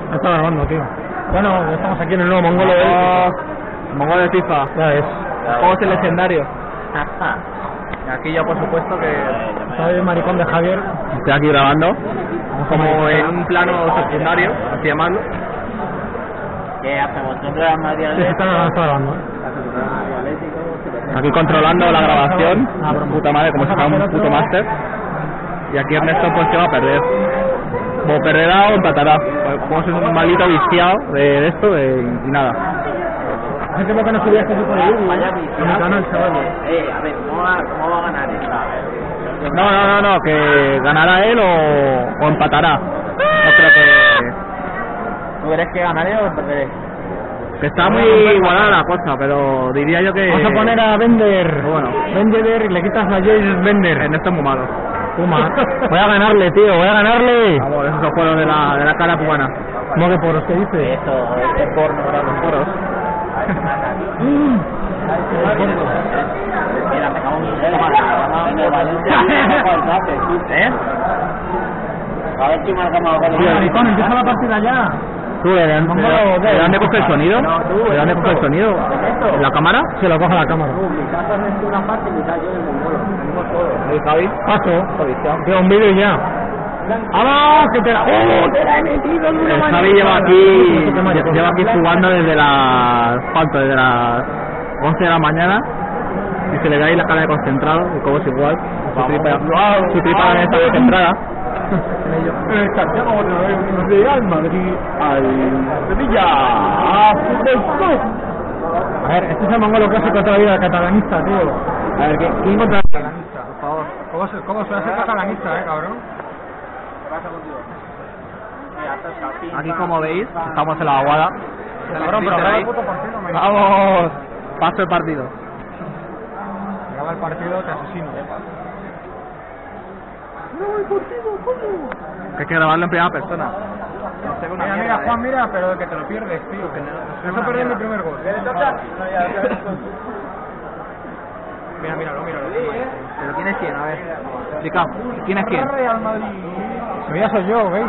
Está grabando, tío. Bueno, estamos aquí en el nuevo Mongolo. Mongolo de FIFA. Ya ves. Juegos el legendario. Y aquí yo, por supuesto, que Soy el maricón de Javier. estoy aquí grabando. Como en un plano secundario, así llamarlo. ¿Qué hacemos? ¿Un programa de Sí, Atlético? está grabando. Aquí controlando la grabación. Ah, broma. Puta madre, como si fuera un puto máster. Y aquí Ernesto pues que va a perder. O perderá o empatará. Como es un maldito viciado de esto y nada. Hace tiempo que no subía este tipo de vídeos. Vaya En mi viciado. canal, chavales. A ver, ¿cómo va a ganar esta? No, que ganará él o empatará. No creo ¿Tú crees que ganaré o perderé? que está muy igualada la cosa, pero diría yo que Vamos a poner a Bender. Bueno. Bender y le quitas la Jace Bender. Ernesto es muy malo. Puma. Voy a ganarle, tío, voy a ganarle. Vamos, esos juegos de la cara cubana. ¿Cómo que poros? ¿Qué dice? Esto, este porno, ¿verdad? Los poros. Mira, me cago en mi ¿Eh? A ver si marcamos a Tío, maricón, empieza la partida ya. ¿Tú de dónde coge el sonido? No, tú, ¿De dónde coge el sonido? Ernesto. ¿En la cámara? Se lo coge la cámara. Mitad haces tú una parte y mitad yo del mongolo. Venimos todos. ¿Y Javi? Paso. Tío, un vídeo ya. ¡Vamos! ¡Que te la... ¡Oh! ¡Te la he metido en una El manera! Javi lleva aquí jugando desde las... ¿Cuánto? Desde las 11 de la mañana. Y se le da ahí la cara de concentrado, y como es igual. Su tripa también está concentrada. El Santiago Real Madrid al Sevilla. ¡A Fútbol Club! A ver, este es el mongolo clásico de toda la vida catalanista, tío. A ver, ¿quién contra? Catalanista, por favor. ¿Cómo se hace catalanista, cabrón? ¿Qué pasa contigo? Aquí, como veis, estamos en la aguada. Cabrón, pero graba el puto partido, me ¡Vamos! Paso el partido. graba el partido, te asesino. Que hay que grabarlo en primera persona. Mira, Juan, mira, pero que te lo pierdes, tío. Que no se perdió mi primer gol. Míralo. ¿Pero quién es quién? A ver, explica. ¿Quién es quién? Real Madrid. Sevilla soy yo, ¿veis?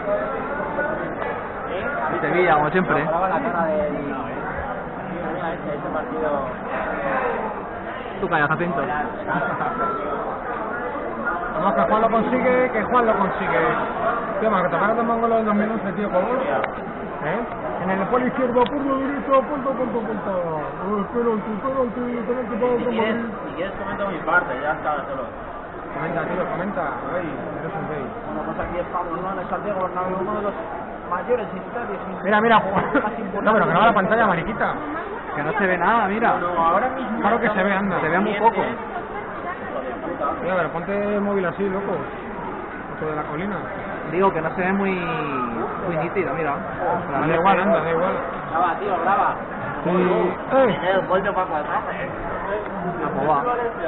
Sevilla, como siempre. Graba la cara del... Mira ese partido... Tú calla, Jacinto. Vamos, que Juan lo consigue. Tío, que te paras de mongolo en 2011, tío, por favor. En el polo izquierdo, por lo derecho, punto. Penalti para otro Madrid. Si quieres comento mi parte, ya está solo. Comenta. Rey, eres un rey. Bueno, pues aquí estamos, ¿no? En el Santiago Bernabéu, uno de los mayores estadios. Mira, Juan. No, pero que no va la pantalla, mariquita. Que no se ve nada, mira. No, ahora mismo... Claro que se ve, anda. Se ve muy poco. Mira, pero ponte el móvil así, loco. Esto de la colina. Digo que no se ve muy nítido, mira. Da igual, anda, da igual. Graba, tío, graba. Sí. El gol de Paco Alcácer. La poba.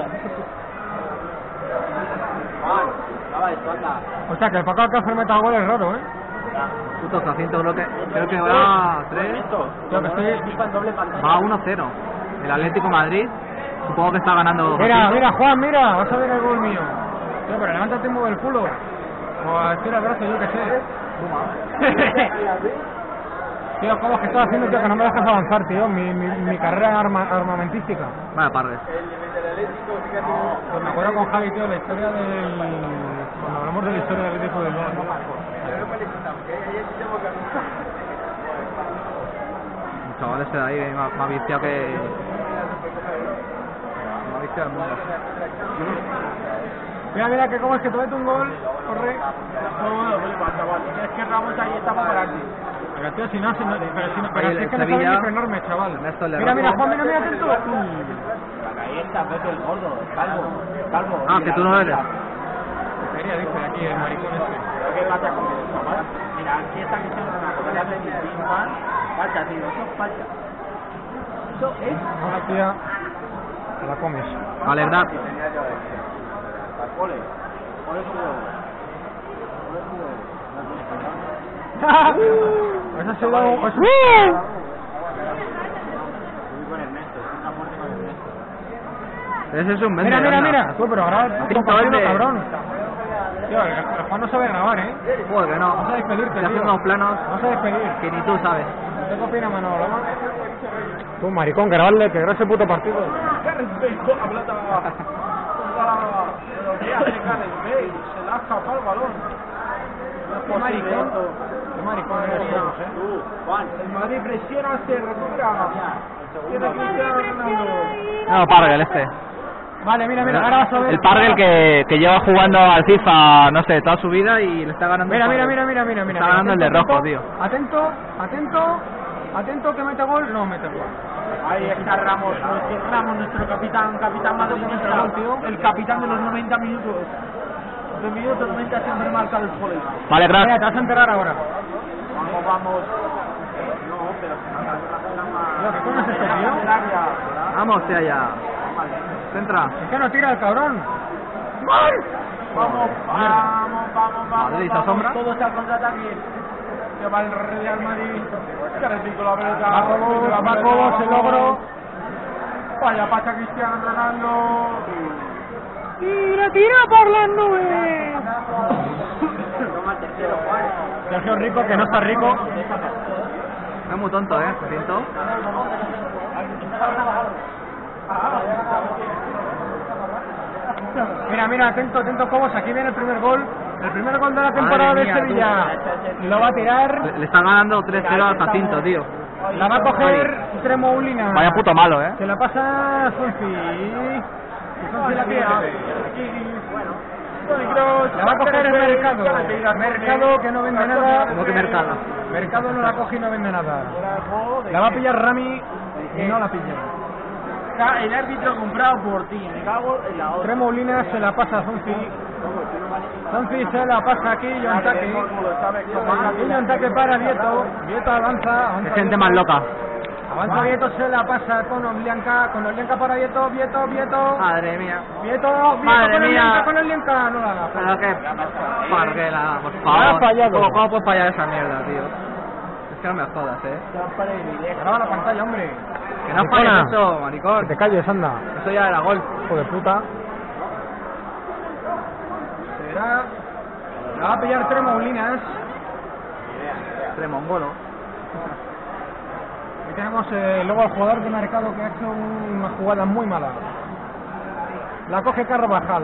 Graba esto, anda. O sea, que el Paco Alcácer meta gol es raro, ¿eh? Puto Jacinto, creo que va 3. Yo que estoy... Va 1-0. El Atlético Madrid. Supongo que está ganando. Mira, Juan, mira, vas a ver el gol mío. Tío, pero levántate y mueve el culo. O estira el brazo, yo que sé. Tío, ¿cómo es que estás haciendo, tío? Que no me dejas avanzar, tío. Mi carrera armamentística. Vaya pardes. Pues me acuerdo con Javi, tío, la historia del... Cuando hablamos de la historia del Atlético del Bilbao. El chaval ese de ahí más viciado que... Más viciado del mundo. Mira, que como es que te mete un gol, corre. Es que Ramos ahí estamos para aquí. Pero tío, si no, pero Oye, es que el no sabe Sevilla- ni frenarme, chaval. Ernesto, el de Mira, Ramos. Juan, mira, atento. Ahí está, Pepe el gordo, calvo. Ah, que tú no eres. Sería, dice aquí, el maricón este. ¿Qué pasa con el chaval? Mira, aquí está Cristiano Ronaldo, que hace distintas. Falta, tío, eso es falta. Eso es... Ahora, tía, te la comes. Vale, verdad. Ole su huevo. Eso ha sido... Muy con Ernesto, es una muerte con Ernesto. Ese es un Mendes. Mira. Tú, pero ahora... Pinto verde. cabrón. Tío, el Juan no sabe grabar, ¿eh? Joder, que no. Vas a despedirte, Estoy tío. haciendo unos planos Vas a despedir. que ni tú sabes. ¿Qué opina Manolo? Tú, maricón, grabarle, que graba ese puto partido. ¡Qué respeto! ¡La pelota! Se le ha escapado el balón. Qué maricón. Qué maricón eres todos, ¿eh? Juan, el Madrid presiona, se recupera. Tiene Cristiano Ronaldo. No, Pargel este. Vale, mira, ahora vas a ver. El Pargel que lleva jugando al FIFA, no sé, toda su vida y le está ganando. Mira, el mira, Pargel. mira. Está ganando el de rojo, tío. Atento, que mete gol. No, mete gol. Ahí está Ramos, nuestro capitán madridista, tío. el capitán de los 90 minutos. De minuto 90 siempre marca el gol. Vale, Mira, crack. te vas a enterar ahora. Vamos. No, pero si no, ¿Qué coño es esto, tío? Vamos, tío, ya. Centra. Es que no tira el cabrón. Vamos. Madrid, ¿se asombra? Todos al contraataque. Que va el Real Madrid. Que retico la pelota. Va Cobos, el logro. Vaya pasa Cristiano Ronaldo. Tira por las nubes. Toma el tercero, Juan. Sergio Rico, que no está rico. Es muy tonto, me siento. Mira, atento, Cobos, aquí viene el primer gol. El primer gol de la temporada Madre de mía, Sevilla. Lo va a tirar. Le están ganando 3-0 al Jacinto, tío. La va a coger Tremoulina. Vaya puto malo, Se la pasa Sonfi. Y Sonfi la pierde. La va a coger el Mercado. Mercado que no vende nada. ¿Cómo que Mercado? Mercado no la coge y no vende nada. La va a pillar Rami y no la pilla. El árbitro comprado por ti. Me cago en la otra. Tremoulina se la pasa a Sonfi. Sonfi se la pasa aquí, Yontake. Y Yontake para Vieto. Vieto avanza. Qué gente más loca. Avanza Vieto, se la pasa con Olianka para Vieto. Madre mía. Vieto Madre con mía. Olianka, no la haga. Pero que Parguela, por Ha favor. fallado. ¿Cómo puedes fallar esa mierda, tío? Es que no me jodas, Graba la pantalla, hombre. Que no falles eso, maricón. Que te calles, anda. Eso ya era gol. Hijo de puta. Será. La va a pillar Tremoulinas. Tremongolo. Y tenemos luego al jugador de Mercado que ha hecho una jugada muy mala. La coge Carvajal.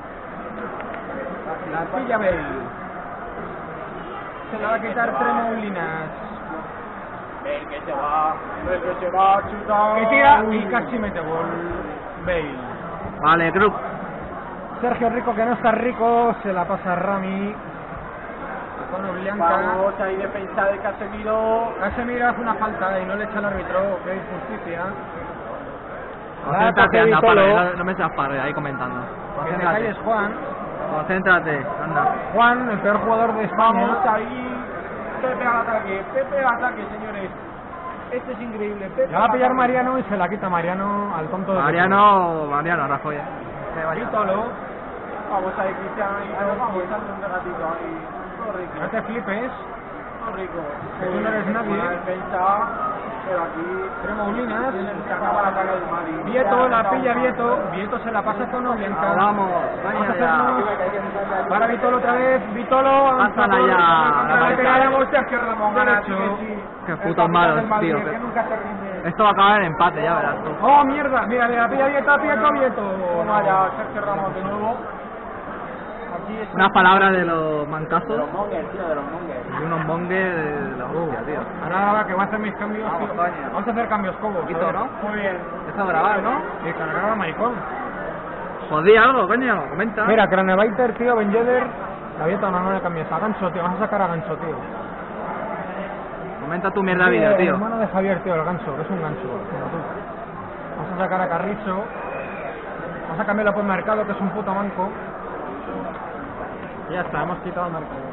La pilla Bale. Se la va a quitar Tremoulinas. El que se va, chuta. Que tira y casi mete gol. Bale. Vale, Kruk. Sergio Rico, que no está rico, se la pasa a Rami. Con Oblianca. Vamos, ahí defensa de Casemiro. Casemiro hace una falta y no le echa al árbitro. Qué injusticia. Concéntrate, anda, Pargue. No me echas Pargue ahí comentando. Que te Concéntrate. calles, Juan. Concéntrate, anda. Juan, el peor jugador de España. Vamos ahí. Pepe al ataque, señores. Esto es increíble. Pepe La va a al pillar ataque. Mariano y se la quita Mariano al tonto de Mariano, Rajoy. Vítolo. Vamos ahí, Cristiano. Vamos, dale un gatito ahí. Todo rico. No te flipes. Todo rico. Que tú no eres nadie. Buena defensa. Pero aquí. Tremoulinas. Se acaba la cara del Madrid. Vieto, la pilla Vieto. Vieto se la pasa con Oblianca. Vamos, Vamos a vaya hacernos. ya. Para Vitolo otra vez. Vitolo. Pásala ya. Hostia, que Ramón gana, Derecho. Qué putos malos, tío. Que nunca se rinde. Esto va a acabar en empate, ya verás tú. Oh, mierda. Mira, pilla Vieto. Toma ya, Sergio Ramos de nuevo. Aquí es Unas palabras de los mancazos mongers, tío, de los mongers. y unos mongues de la hostia, tío. Ahora que voy a hacer mis cambios. Vamos, tío. coño. Vamos a hacer cambios Cobos. Poquito, a ver. ¿no? Muy bien. Esto a grabar, ¿no? Y cargar a maricón. Jodí algo, coño, comenta. Mira, Craneviter, tío, Ben Yedder. La Vieta no le cambies. A Gancho, tío. Vamos a sacar a Gancho, tío. Comenta tu mierda vídeo, El tío. hermano de Javier, tío, el Gancho, que es un gancho. Como tú. Vamos a sacar a Carrizo. Vamos a cambiarlo por Mercado, que es un puto manco. Y ya está, hemos quitado el Mercado.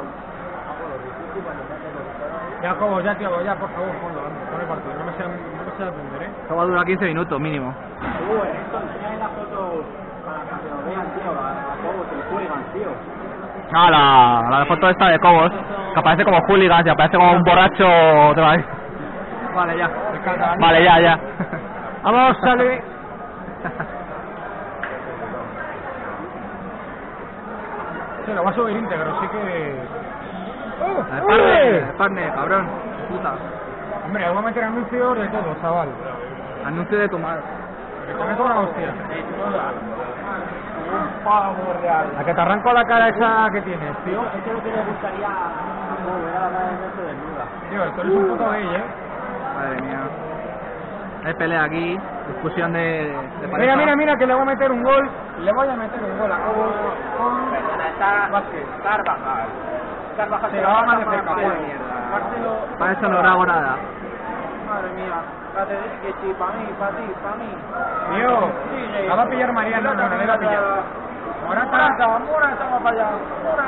Ya, Cobos, ya, tío, ya, por favor, ponlo, pon el partido. No me sé atender, Esto va a durar 15 minutos mínimo. Esto enseña las fotos para que lo vean, tío, a todos, el hooligan, tío. Ah, la foto esta de Cobos, que aparece como hooligans y aparece como un borracho otra vez. Vale, ya. Vale, ya. Vamos, sale. Sí, lo va a subir íntegro, así que... El partner, cabrón. Puta. Hombre, voy a meter anuncios de todo, chaval. Anuncio de tu madre. Que te meto una hostia. Un pavo real. A que te arranco la cara esa que tienes, tío. Eso es lo que le gustaría a Pau, ver a la madre de desnuda. Tío, tú eres un puto gay, Madre mía. Hay pelea aquí, discusión de pareja. Mira, que le voy a meter un gol. Le voy a meter un gol a Cobos con... Perdona, está Carvajal. Carvajal Se la va a más de cerca, Marcelo. joder. Marcelo. Para eso no grabo nada. Madre mía. Cállate, que sí, para mí, para ti, para mí. Tío, la va a pillar Mariano, no, le va a pillar. Morata, va para allá.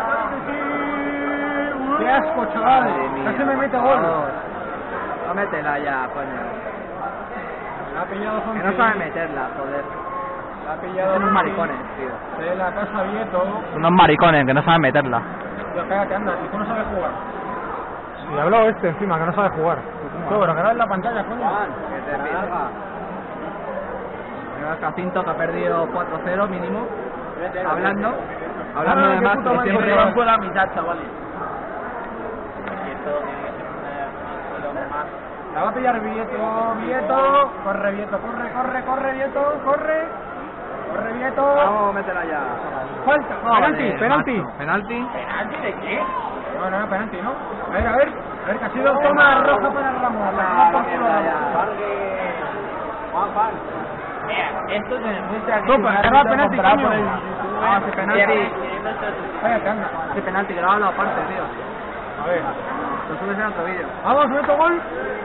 qué asco, chaval. Madre mía. Casi me mete gol. No métela ya, coño. La ha pillado Que Fonsi. no sabe meterla, joder. La ha pillado Son unos Fonsi. maricones, tío. De la casa Vieto. Unos maricones que no saben meterla. Tío, cállate, anda, si tú no sabes jugar. Y habló este encima, que no sabe jugar. Tío, pero que no en la pantalla, coño. Que te pierda. Mira Jacinto que ha perdido 4-0 mínimo. Hablando qué de más puta que madre. siempre Van por la mitad, chavales. Y esto tiene que ser un más. La va a pillar Vieto. Corre, Vieto, corre, Vieto, corre. Corre, Vieto. Vamos, métela ya. Falta, penalti, penalti. Macho. Penalti. ¿Penalti de qué? No, penalti, ¿no? A ver, que ha sido toma roja para Ramos. Juan. Esto se demuestra que No, pero era penalti, coño. Ah, sí, penalti. Cállate, anda. Sí, penalti, grabalo aparte, tío. A ver. Lo subes en otro vídeo. Vamos, meto gol.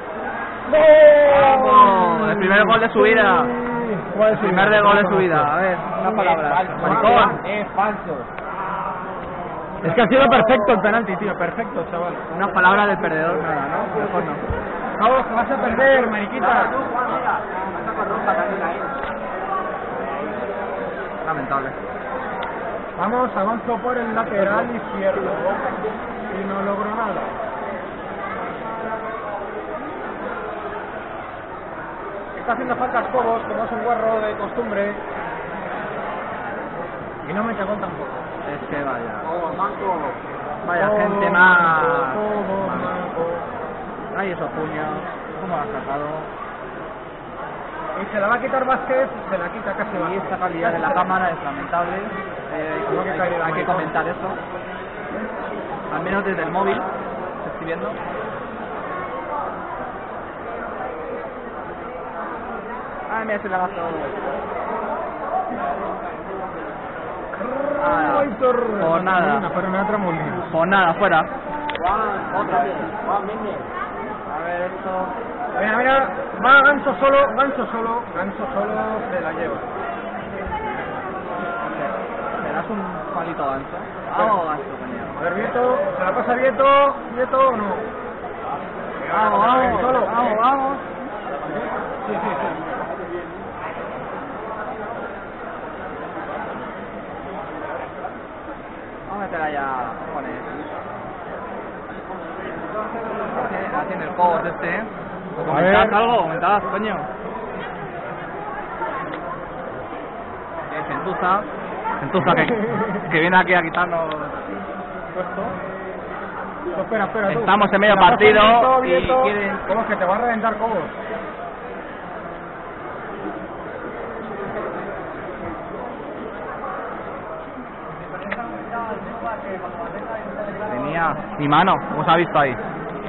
¡Vamos! El primer gol de su vida. El primer gol de su vida. A ver, una palabra. Maricón. Es falso. Es que ha sido perfecto el penalti, tío. Perfecto, chaval. Unas palabras del perdedor, nada, ¿no? Mejor no. Vamos, que vas a perder, mariquita. Lamentable. Vamos, avanzo por el lateral izquierdo. Y no logro nada. Está haciendo faltas Cobos, como es un guarro de costumbre. Y no mete gol tampoco. Es que vaya. Manco. Vaya Todo, gente más. todo manco. Ay, esos puños. ¿Cómo lo has sacado? Y se la va a quitar Vázquez, se la quita casi Y Vázquez. esta calidad de la cámara es lamentable. Hay que comentar eso. Al menos desde el móvil. Estoy viendo. Ay, mira, se la gastó. Por nada. Pero me otra molina. Por nada, fuera. Juan, otra vez. Juan, venga. A ver, esto. Mira, va gancho solo, se la lleva. ¿Serás un palito gancho? Vamos, gancho, coño. A ver, Vieto, se la pasa Vieto o no. Vamos, solo. vamos. Sí. Vamos a meterla ya, cojones. Tiene el juego este, ¿eh? ¿Comentabas algo? ¿Comentabas, coño? Gentuza que viene aquí a quitarnos puesto. Espera, tú. Estamos en medio partido y Vieto. quieren... ¿Cómo es que te va a reventar Cobos? Tenía mi mano, como se ha visto ahí.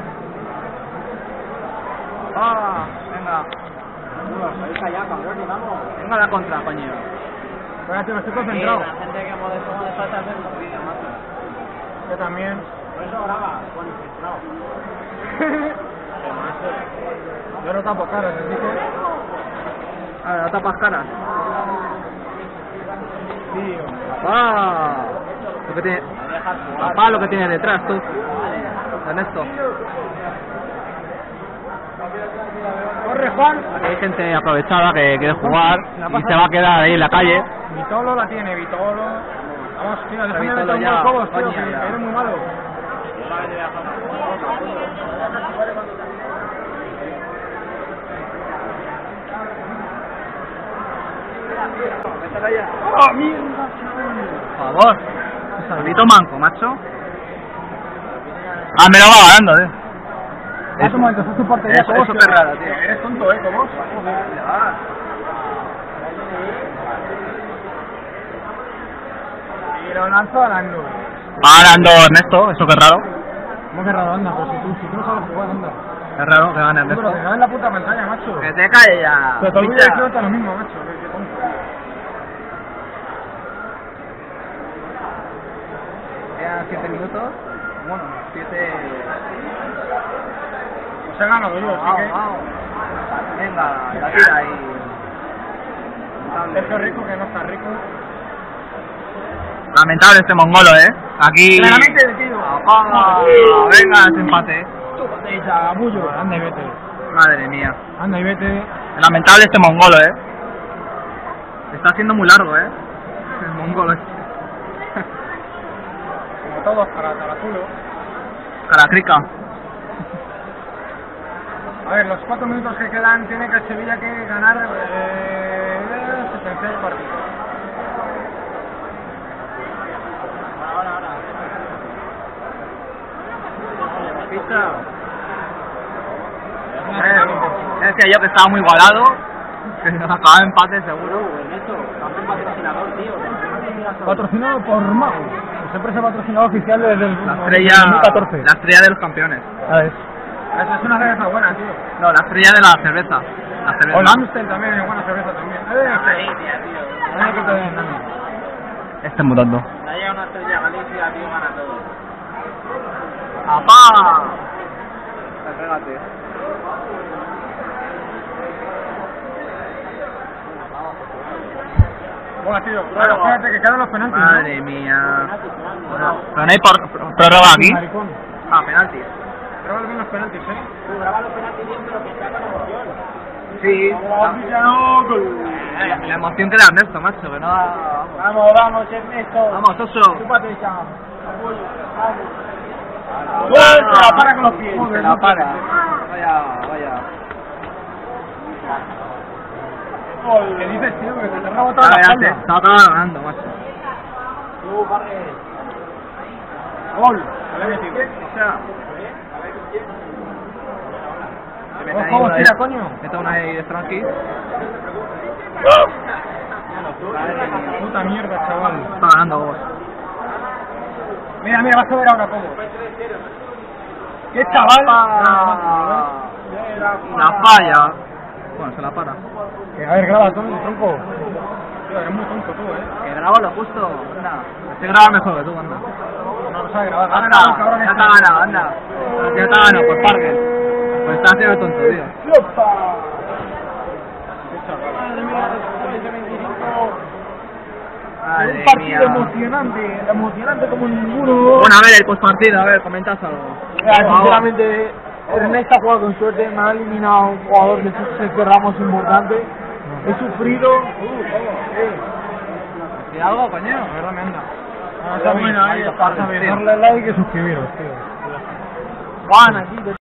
Ah, venga. Venga la contra, coño. Espérate, me estoy concentrado. La gente que molesta hacer un vídeo, macho. Yo también. Por eso graba, concentrado. Yo no tapo caras, les dije. A ver, no tapas caras. Tío. ¡Ah! Lo que tiene... Papá, lo que tiene detrás, tú. Ernesto. Corre, Juan. Hay gente aprovechada que quiere jugar y se va a quedar ahí en la calle. Vitolo la tiene, Vitolo. Vamos, tío, déjame Vitolo meter un ya, gol, Cobos, tío, coño, que ya. eres muy malo. ¡Oh, mierda! Por favor. pasa? Solito manco, macho. Ah, me lo va ganando, tío. Es un momento, eso es tu parte ya. Eso que es raro, tío. Eres tonto, Cobos. Y lo lanzo a las nubes. Va ganando Ernesto, eso que es raro. ¿Cómo que raro, anda? Pero si tú no sabes jugar, anda. Es raro que gane Sí, pero Ernesto. te en la puta pantalla, macho. Que te calles ya. Pero te olvides de que lo mismo, macho. Qué tonto. Quedan 7 minutos. Bueno, 7... Pues he ganado yo, así que... Venga, la tira ahí. Sergio Rico, que no está rico. Lamentable este mongolo, Aquí... Claramente, tío. Venga, ese empate. Chúpate, chabullo. Anda y vete. Madre mía. Anda y vete. Lamentable este mongolo, Está haciendo muy largo, El mongolo este. Como todos, para Tarazulo. Caracrica. A ver, los 4 minutos que quedan tiene que el Sevilla que ganar 76 partidos. Es que yo que estaba muy igualado, que nos acababa empate seguro. Patrocinado por Mau. Esa empresa patrocinador oficial desde el La estrella, 2014. la estrella de los campeones. Esa es una cerveza buena, tío. No, la estrella de la cerveza. La cerveza. O la Amstel también es buena cerveza también. No hay que te den nada. Este es mutando. Ya llega una estrella Galicia, tío, gana todo. ¡Apá! Pégate. Bueno, tío, bueno, fíjate que quedan los penaltis. Madre mía. Pero no hay prórroga aquí. Maricón. Ah, penaltis. Graba bien los penaltis, Graba los penaltis bien, pero que sea con emoción. Sí. La emoción que da Ernesto, macho, que no da... Vamos, vamos, Ernesto. Vamos, Oso. Chúpate, chaval. Se la para con los pies. Se la para. Vaya. ¿Qué dices, tío? Que te ha rebotado la Está espalda. ganando, macho. Gol. Se le he metido. ¿Cómo tira, coño? Meta una ahí de Frankie. Puta mierda, chaval. Está ganando vos. Mira, vas a ver ahora cómo. ¡Qué chaval! La falla. Bueno, se la para. A ver, graba, tronco. Tío, eres muy tonto tú, Que grabo lo justo. Anda. Este graba mejor que tú, anda. No lo sabes grabar. Anda, ya te ha ganado, anda. Ya te ha ganado, por Parker. Pues está haciendo el tonto, tío. Un partido emocionante como ninguno. Bueno, a ver, el postpartido, a ver, comentas algo. Sinceramente, Ernesto ha jugado con suerte, me ha eliminado un jugador de Sergio Ramos importante. He sufrido. ¿Y algo, coño? La verdad me anda. Bueno, ahí está, Darle like y suscribiros, tío. Juan, aquí